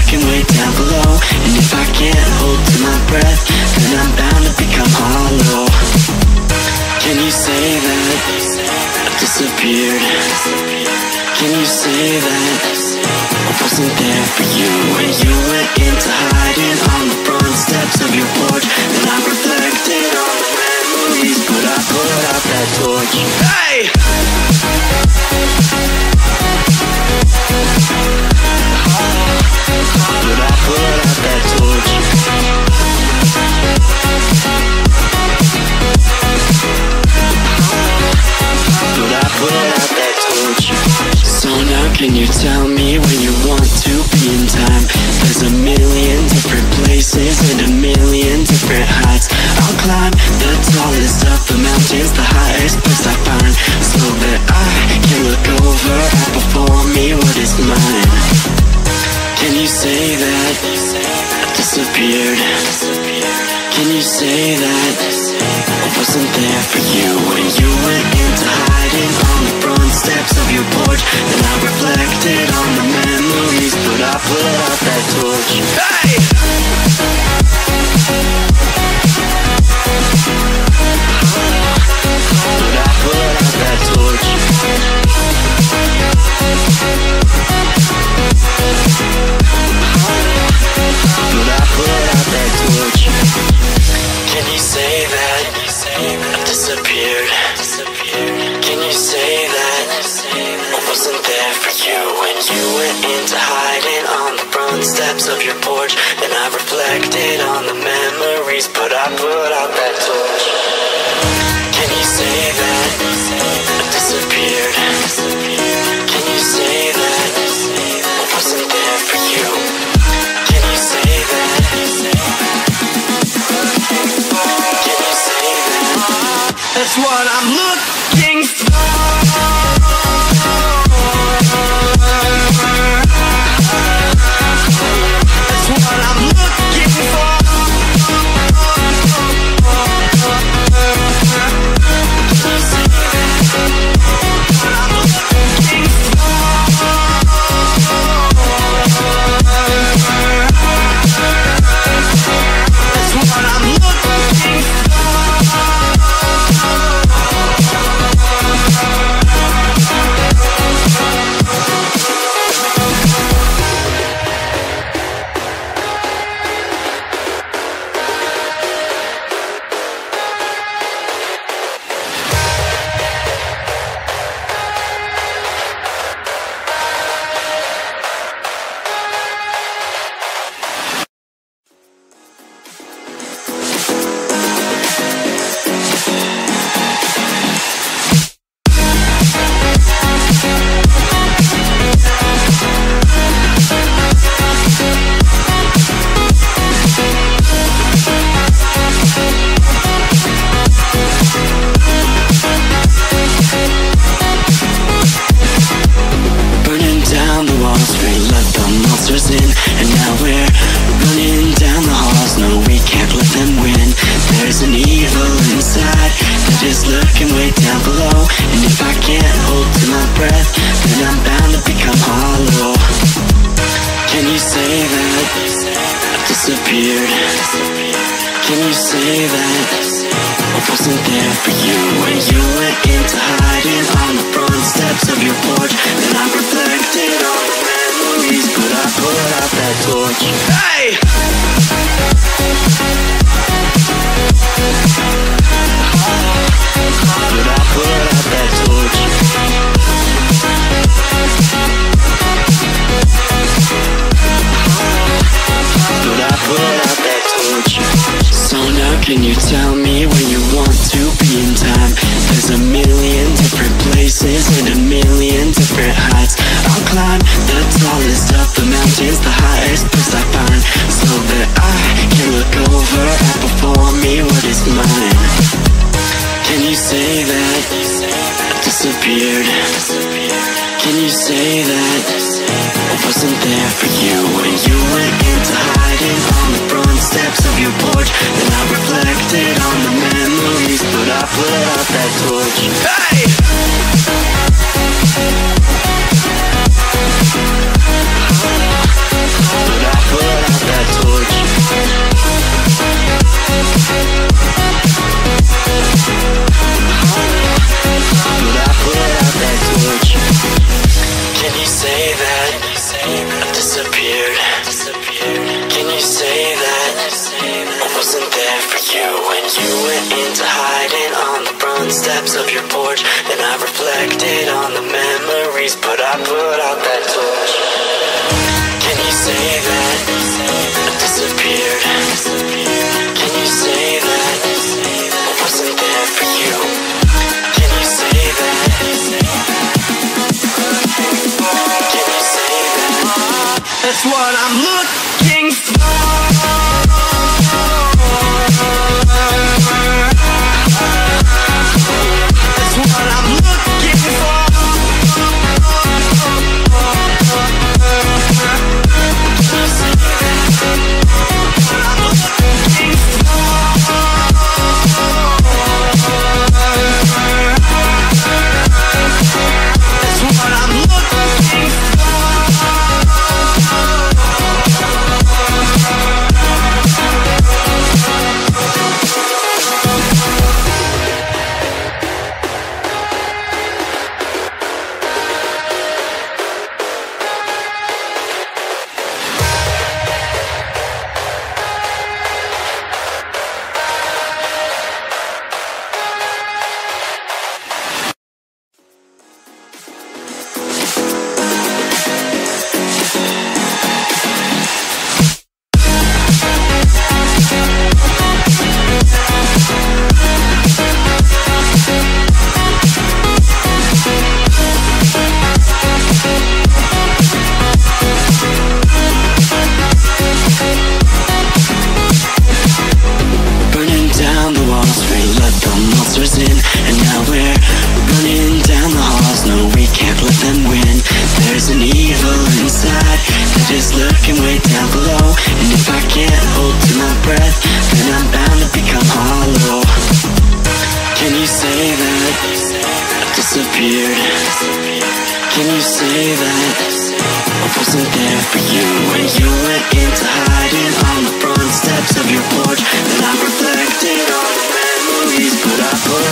lurking way down below. And if I can't hold to my breath, then I'm bound to become hollow. Can you say that I disappeared? Can you say that I wasn't there for you when you went into hiding on the front steps of your porch? And I reflected on the memories, but I put out that torch. Hey! But I put out that torch. But I put out that torch. So now can you tell me when you want to be in time? There's a million different places and a million different heights. I'll climb the tallest of the mountains, the highest place I find, so that I can look over and before me what is mine. Can you say that I disappeared? Can you say that I wasn't there for you when you went into hiding on the front steps of your porch? And I reflected on the memories, but I put out that torch. Hey! But I put out that torch. But I put out that torch. Can you say that I disappeared? Can you say that I wasn't there for you when you went into hiding on the front steps of your porch? And I reflected on the memories, but I put out that torch. Can you say that I disappeared? Can you say that I wasn't there for you? Can you say that? Can you say that? That's what I'm looking for. That's what I'm looking for. Can you say that? What I'm looking for. That's what I'm looking for. Disappeared. Can you say that I wasn't there for you when you went into hiding on the front steps of your porch? And I reflected on the memories, but I put out that torch. Hey! But I put out that torch. But I put out that torch. So now can you tell me when you want to be in time? There's a million different places and a million different heights. I'll climb the tallest of the mountains, the highest place I find, so that I can look over and before me what is mine. Can you say that I disappeared? Can you say that I wasn't there for you when you went into hiding on the front steps of your porch? And I reflected on the memories, but I put out that torch. Hey! But I you went into hiding on the front steps of your porch. And I reflected on the memories, but I put out that torch. Can you say that I disappeared? Can you say that I wasn't there for you? Can you say that? Can you say that? That's what I'm looking for. That's what I'm looking for. And now we're running down the halls. No, we can't let them win. There's an evil inside that is lurking way down below. And if I can't hold to my breath, then I'm bound to become hollow. Can you say that I disappeared? Can you say that I wasn't there for you when you went into hiding on the front steps of your porch? And I reflected on the memories, but I put